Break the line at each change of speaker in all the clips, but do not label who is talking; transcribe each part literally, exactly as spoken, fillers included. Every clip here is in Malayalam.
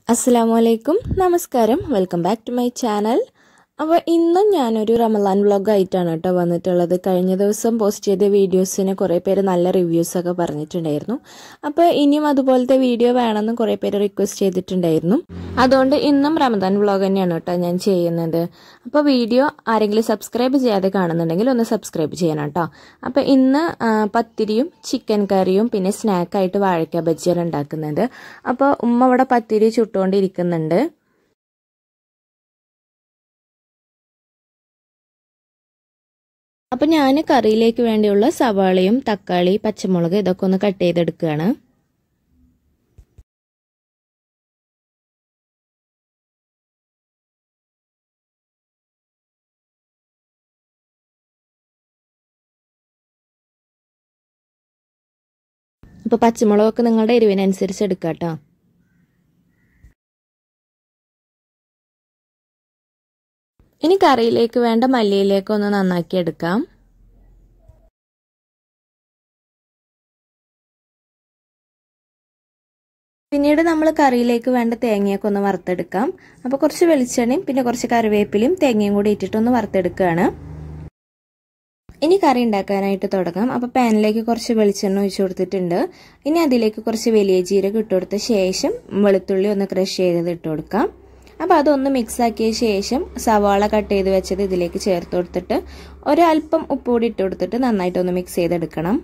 Assalamualaikum, നമസ്കാരം. Welcome back to my channel. അപ്പോൾ ഇന്നും ഞാനൊരു റമദാൻ വ്ളോഗ് ആയിട്ടാണ് കേട്ടോ വന്നിട്ടുള്ളത്. കഴിഞ്ഞ ദിവസം പോസ്റ്റ് ചെയ്ത വീഡിയോസിന് കുറേ പേര് നല്ല റിവ്യൂസൊക്കെ പറഞ്ഞിട്ടുണ്ടായിരുന്നു. അപ്പോൾ ഇനിയും അതുപോലത്തെ വീഡിയോ വേണമെന്ന് കുറേ പേര് റിക്വസ്റ്റ് ചെയ്തിട്ടുണ്ടായിരുന്നു. അതുകൊണ്ട് ഇന്നും റമദാൻ വ്ളോഗ് തന്നെയാണ് കേട്ടോ ഞാൻ ചെയ്യുന്നത്. അപ്പോൾ വീഡിയോ ആരെങ്കിലും സബ്സ്ക്രൈബ് ചെയ്യാതെ കാണുന്നുണ്ടെങ്കിൽ ഒന്ന് സബ്സ്ക്രൈബ് ചെയ്യണം കേട്ടോ. അപ്പോൾ ഇന്ന് പത്തിരിയും ചിക്കൻ കറിയും പിന്നെ സ്നാക്കായിട്ട് വാഴയ്ക്ക ബജ്ജിയാണ് ഉണ്ടാക്കുന്നത്. അപ്പോൾ ഉമ്മ ഇവിടെ പത്തിരി ചുട്ടുകൊണ്ടിരിക്കുന്നുണ്ട്. അപ്പോൾ ഞാൻ കറിയിലേക്ക് വേണ്ടിയുള്ള സവാളയും തക്കാളി പച്ചമുളക് ഇതൊക്കെ ഒന്ന് കട്ട് ചെയ്തെടുക്കുകയാണ്. അപ്പോൾ പച്ചമുളകൊക്കെ നിങ്ങളുടെ എരിവിനനുസരിച്ച് എടുക്കുക കേട്ടോ. ഇനി കറിയിലേക്ക് വേണ്ട മല്ലിയിലേക്ക് ഒന്ന് നന്നാക്കി എടുക്കാം. പിന്നീട് നമ്മൾ കറിയിലേക്ക് വേണ്ട തേങ്ങയൊക്കെ ഒന്ന് വറുത്തെടുക്കാം. അപ്പോൾ കുറച്ച് വെളിച്ചെണ്ണയും പിന്നെ കുറച്ച് കറിവേപ്പിലയും തേങ്ങയും കൂടി ഇട്ടിട്ടൊന്ന് വറുത്തെടുക്കുകയാണ്. ഇനി കറി ഉണ്ടാക്കാനായിട്ട് തുടങ്ങാം. അപ്പോൾ പാനിലേക്ക് കുറച്ച് വെളിച്ചെണ്ണ ഒഴിച്ചു കൊടുത്തിട്ടുണ്ട്. ഇനി അതിലേക്ക് കുറച്ച് വലിയ ജീരകം ഇട്ട് കൊടുത്ത ശേഷം വെളുത്തുള്ളി ഒന്ന് ക്രഷ് ചെയ്തത് ഇട്ട് കൊടുക്കാം. അപ്പോൾ അതൊന്ന് മിക്സ് ആക്കിയ ശേഷം സവാള കട്ട് ചെയ്ത് വെച്ചത് ഇതിലേക്ക് ചേർത്ത് കൊടുത്തിട്ട് ഒരല്പം ഉപ്പ് കൂടി ഇട്ട് കൊടുത്തിട്ട് നന്നായിട്ടൊന്ന് മിക്സ് ചെയ്തെടുക്കണം.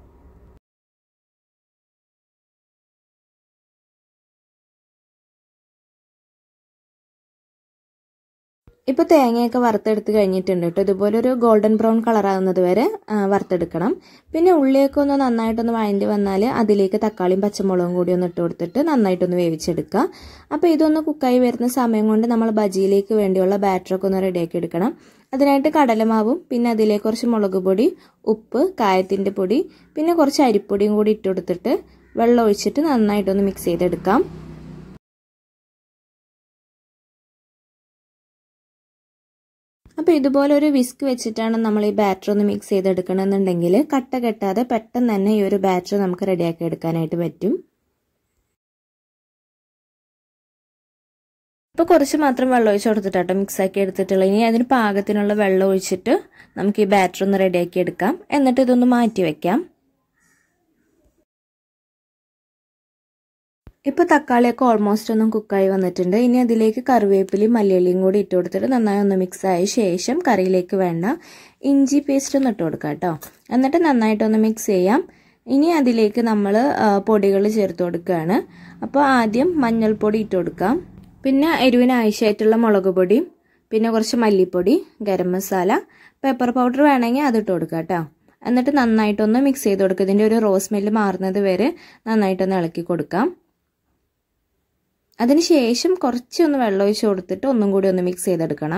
ഇപ്പോൾ തേങ്ങയൊക്കെ വറുത്തെടുത്ത് കഴിഞ്ഞിട്ടുണ്ട് കേട്ടോ. ഇതുപോലെ ഒരു ഗോൾഡൻ ബ്രൗൺ കളർ ആകുന്നത് വരെ വറുത്തെടുക്കണം. പിന്നെ ഉള്ളിയൊക്കെ ഒന്ന് നന്നായിട്ടൊന്ന് വഴണ്ടി വന്നാൽ അതിലേക്ക് തക്കാളിയും പച്ചമുളകും കൂടി ഒന്ന് ഇട്ട് കൊടുത്തിട്ട് നന്നായിട്ടൊന്ന് വേവിച്ചെടുക്കുക. അപ്പോൾ ഇതൊന്ന് കുക്കായി വരുന്ന സമയം കൊണ്ട് നമ്മൾ ബജിയിലേക്ക് വേണ്ടിയുള്ള ബാറ്ററൊക്കെ ഒന്ന് റെഡിയാക്കി എടുക്കണം. അതിനായിട്ട് കടലമാവും പിന്നെ അതിലേക്ക് കുറച്ച് മുളക് പൊടി, ഉപ്പ്, കായത്തിൻ്റെ പൊടി പിന്നെ കുറച്ച് അരിപ്പൊടിയും കൂടി ഇട്ട് കൊടുത്തിട്ട് വെള്ളം ഒഴിച്ചിട്ട് നന്നായിട്ടൊന്ന് മിക്സ് ചെയ്തെടുക്കാം. അപ്പോൾ ഇതുപോലെ ഒരു വിസ്ക് വെച്ചിട്ടാണ് നമ്മൾ ഈ ബാറ്റർ ഒന്ന് മിക്സ് ചെയ്തെടുക്കണമെന്നുണ്ടെങ്കിൽ കട്ട കെട്ടാതെ പെട്ടെന്ന് തന്നെ ഈ ഒരു ബാറ്റർ നമുക്ക് റെഡിയാക്കി എടുക്കാനായിട്ട് പറ്റും. ഇപ്പോൾ കുറച്ച് മാത്രം വെള്ളം ഒഴിച്ച് കൊടുത്തിട്ടാട്ടോ മിക്സ് ആക്കി എടുത്തിട്ടുള്ളത്. ഇനി അതിന് പാകത്തിനുള്ള വെള്ളം ഒഴിച്ചിട്ട് നമുക്ക് ഈ ബാറ്റർ ഒന്ന് റെഡിയാക്കി എടുക്കാം. എന്നിട്ട് ഇതൊന്ന് മാറ്റി വെക്കാം. ഇപ്പോൾ തക്കാളിയൊക്കെ ഓൾമോസ്റ്റ് ഒന്നും കുക്കായി വന്നിട്ടുണ്ട്. ഇനി അതിലേക്ക് കറിവേപ്പിലയും മല്ലിയിലയും കൂടി ഇട്ട് കൊടുത്തിട്ട് നന്നായി ഒന്ന് മിക്സ് ആയ ശേഷം കറിയിലേക്ക് വേണ്ട ഇഞ്ചി പേസ്റ്റ് ഒന്ന് ഇട്ട് കൊടുക്കാം കേട്ടോ. എന്നിട്ട് നന്നായിട്ടൊന്ന് മിക്സ് ചെയ്യാം. ഇനി അതിലേക്ക് നമ്മൾ പൊടികൾ ചേർത്ത് കൊടുക്കുകയാണ്. അപ്പോൾ ആദ്യം മഞ്ഞൾപ്പൊടി ഇട്ട് കൊടുക്കാം. പിന്നെ എരിവിന് ആവശ്യമായിട്ടുള്ള മുളക് പൊടി പിന്നെ കുറച്ച് മല്ലിപ്പൊടി, ഗരം മസാല, പെപ്പർ പൗഡർ വേണമെങ്കിൽ അതിട്ട് കൊടുക്കാം കേട്ടോ. എന്നിട്ട് നന്നായിട്ടൊന്ന് മിക്സ് ചെയ്ത് കൊടുക്കുക. ഇതിൻ്റെ ഒരു റോസ് സ്മെല്ല് മാറുന്നത് വരെ നന്നായിട്ടൊന്ന് ഇളക്കി കൊടുക്കാം. അതിനുശേഷം കുറച്ചൊന്ന് വെള്ളം ഒഴിച്ച് കൊടുത്തിട്ട് ഒന്നും കൂടി ഒന്ന് മിക്സ് ചെയ്തെടുക്കണം.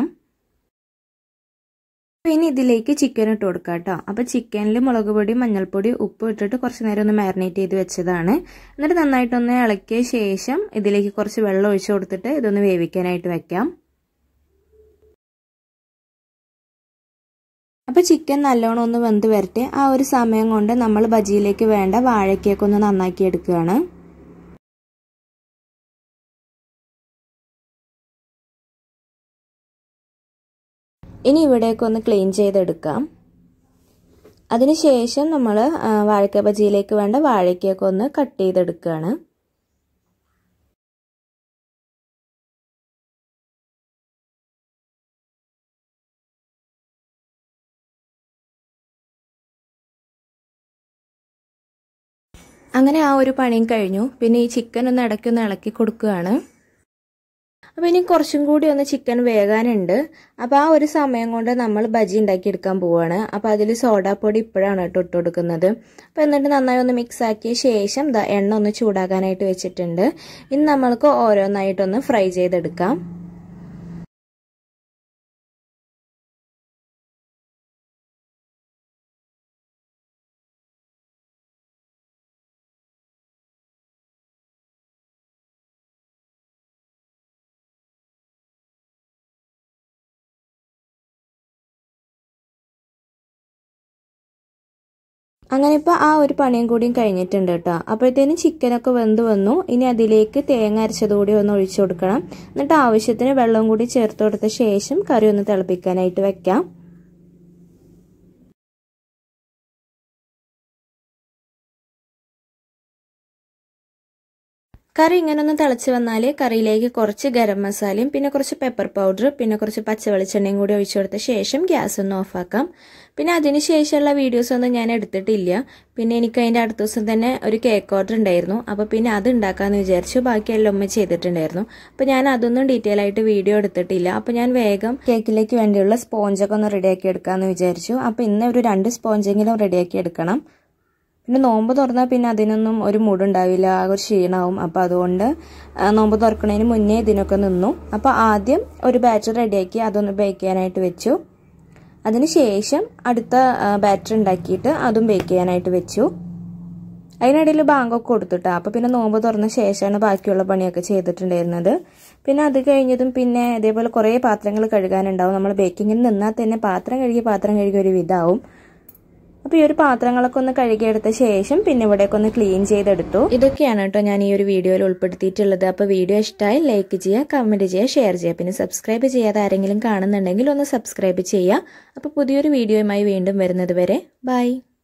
ഇനി ഇതിലേക്ക് ചിക്കൻ ഇട്ട് കൊടുക്കാം കേട്ടോ. അപ്പോൾ ചിക്കനിൽ മുളക് പൊടി, മഞ്ഞൾപ്പൊടി, ഉപ്പ് ഇട്ടിട്ട് കുറച്ച് നേരം ഒന്ന് മാരിനേറ്റ് ചെയ്ത് വെച്ചതാണ്. എന്നിട്ട് നന്നായിട്ടൊന്ന് ഇളക്കിയ ശേഷം ഇതിലേക്ക് കുറച്ച് വെള്ളം ഒഴിച്ച് കൊടുത്തിട്ട് ഇതൊന്ന് വേവിക്കാനായിട്ട് വെക്കാം. അപ്പോൾ ചിക്കൻ നല്ലോണം ഒന്ന് വെന്ത് വരട്ടെ. ആ ഒരു സമയം കൊണ്ട് നമ്മൾ ബജിയിലേക്ക് വേണ്ട വാഴയ്ക്കൊക്കെ ഒന്ന് നന്നാക്കി എടുക്കുകയാണ്. ഇനി ഇവിടേക്ക് ഒന്ന് ക്ലീൻ ചെയ്തെടുക്കാം. അതിനുശേഷം നമ്മൾ വാഴയ്ക്ക ബജിയിലേക്ക് വേണ്ട വാഴയ്ക്കൊക്കെ ഒന്ന് കട്ട് ചെയ്തെടുക്കുകയാണ്. അങ്ങനെ ആ ഒരു പണിയും കഴിഞ്ഞു. പിന്നെ ഈ ചിക്കൻ ഒന്ന് ഇടയ്ക്കൊന്ന് ഇളക്കി കൊടുക്കുകയാണ്. അപ്പോൾ ഇനി കുറച്ചും കൂടി ഒന്ന് ചിക്കൻ വേകാനുണ്ട്. അപ്പോൾ ആ ഒരു സമയം കൊണ്ട് നമ്മൾ ബജി ഉണ്ടാക്കിയെടുക്കാൻ പോവുകയാണ്. അപ്പോൾ അതിൽ സോഡാപ്പൊടി ഇപ്പോഴാണ് കേട്ടോ ഇട്ട് കൊടുക്കുന്നത്. അപ്പോൾ എന്നിട്ട് നന്നായി ഒന്ന് മിക്സ് ആക്കിയ ശേഷം ദാ എണ്ണ ഒന്ന് ചൂടാക്കാനായിട്ട് വെച്ചിട്ടുണ്ട്. ഇനി നമ്മൾക്ക് ഓരോന്നായിട്ടൊന്ന് ഫ്രൈ ചെയ്തെടുക്കാം. അങ്ങനെ ഇപ്പോൾ ആ ഒരു പണിയും കൂടിയും കഴിഞ്ഞിട്ടുണ്ട് കേട്ടോ. അപ്പോഴത്തേനും ചിക്കനൊക്കെ വെന്ത് വന്നു. ഇനി അതിലേക്ക് തേങ്ങ അരച്ചതുകൂടി ഒന്ന് ഒഴിച്ചു കൊടുക്കണം. എന്നിട്ട് ആവശ്യത്തിന് വെള്ളം കൂടി ചേർത്ത് കൊടുത്ത ശേഷം കറി ഒന്ന് തിളപ്പിക്കാനായിട്ട് വെക്കാം. കറി ഇങ്ങനെ ഒന്ന് തിളച്ച് വന്നാൽ കറിയിലേക്ക് കുറച്ച് ഗരം മസാലയും പിന്നെ കുറച്ച് പെപ്പർ പൗഡർ പിന്നെ കുറച്ച് പച്ച വെളിച്ചെണ്ണയും കൂടി ഒഴിച്ചു കൊടുത്ത ശേഷം ഗ്യാസ് ഒന്ന് ഓഫാക്കാം. പിന്നെ അതിന് ശേഷമുള്ള വീഡിയോസ് ഒന്നും ഞാൻ എടുത്തിട്ടില്ല. പിന്നെ എനിക്ക് അതിൻ്റെ അടുത്ത ദിവസം തന്നെ ഒരു കേക്ക് ഓർഡർ ഉണ്ടായിരുന്നു. അപ്പോൾ പിന്നെ അത് ഉണ്ടാക്കാമെന്ന് വിചാരിച്ചു. ബാക്കിയെല്ലാം ഉമ്മ ചെയ്തിട്ടുണ്ടായിരുന്നു. അപ്പോൾ ഞാൻ അതൊന്നും ഡീറ്റെയിൽ ആയിട്ട് വീഡിയോ എടുത്തിട്ടില്ല. അപ്പോൾ ഞാൻ വേഗം കേക്കിലേക്ക് വേണ്ടിയുള്ള സ്പോഞ്ചൊക്കെ ഒന്ന് റെഡിയാക്കി എടുക്കാമെന്ന് വിചാരിച്ചു. അപ്പോൾ ഇന്ന് ഒരു രണ്ട് സ്പോഞ്ചെങ്കിലും റെഡിയാക്കി എടുക്കണം. പിന്നെ നോമ്പ് തുറന്നാൽ പിന്നെ അതിനൊന്നും ഒരു മൂടുണ്ടാവില്ല, ആ ഒരു ക്ഷീണമാവും. അപ്പോൾ അതുകൊണ്ട് നോമ്പ് തുറക്കുന്നതിന് മുന്നേ ഇതിനൊക്കെ നിന്നു. അപ്പോൾ ആദ്യം ഒരു ബാറ്റർ റെഡിയാക്കി അതൊന്ന് ബേക്ക് ചെയ്യാനായിട്ട് വെച്ചു. അതിന് ശേഷം അടുത്ത ബാറ്റർ ഉണ്ടാക്കിയിട്ട് അതും ബേക്ക് ചെയ്യാനായിട്ട് വെച്ചു. അതിനിടയിൽ ബാങ്കൊക്കെ കൊടുത്തിട്ടാ. അപ്പോൾ പിന്നെ നോമ്പ് തുറന്ന ശേഷമാണ് ബാക്കിയുള്ള പണിയൊക്കെ ചെയ്തിട്ടുണ്ടായിരുന്നത്. പിന്നെ അത് കഴിഞ്ഞതും പിന്നെ ഇതേപോലെ കുറേ പാത്രങ്ങൾ കഴുകാനുണ്ടാവും. നമ്മൾ ബേക്കിങ്ങിന് നിന്നാൽ തന്നെ പാത്രം കഴുകി പാത്രം കഴുകി ഒരു വിധാവും. അപ്പോൾ ഈ ഒരു പാത്രങ്ങളൊക്കെ ഒന്ന് കഴുകിയെടുത്ത ശേഷം പിന്നെ ഇവിടെയൊക്കെ ഒന്ന് ക്ലീൻ ചെയ്തെടുത്തു. ഇതൊക്കെയാണ് കേട്ടോ ഞാൻ ഈ ഒരു വീഡിയോയിൽ ഉൾപ്പെടുത്തിയിട്ടുള്ളത്. അപ്പോൾ വീഡിയോ ഇഷ്ടമായി ലൈക്ക് ചെയ്യുക, കമൻറ്റ് ചെയ്യുക, ഷെയർ ചെയ്യുക. പിന്നെ സബ്സ്ക്രൈബ് ചെയ്യാതെ ആരെങ്കിലും കാണുന്നുണ്ടെങ്കിൽ ഒന്ന് സബ്സ്ക്രൈബ് ചെയ്യുക. അപ്പോൾ പുതിയൊരു വീഡിയോയുമായി വീണ്ടും വരുന്നത് വരെ ബൈ.